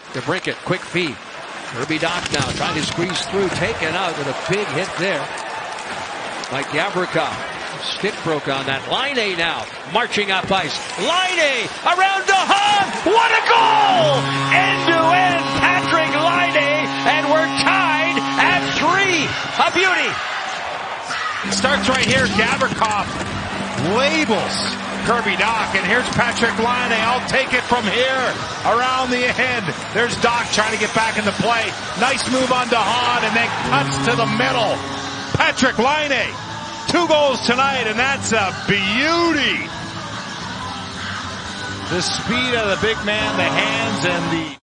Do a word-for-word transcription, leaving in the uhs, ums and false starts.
To break it, quick feed. Kirby Dach now trying to squeeze through, taken out with a big hit there by Gavrikov. Stick broke on that. Laine now marching up ice. Laine around the hog. What a goal! End to end, Patrik Laine, and we're tied at three. A beauty. It starts right here. Gavrikov labels Kirby Dach, and here's Patrik Laine. I'll take it from here around the end. There's Dach trying to get back into play. Nice move on DeHaan, and then cuts to the middle. Patrik Laine, two goals tonight, and that's a beauty. The speed of the big man, the hands, and the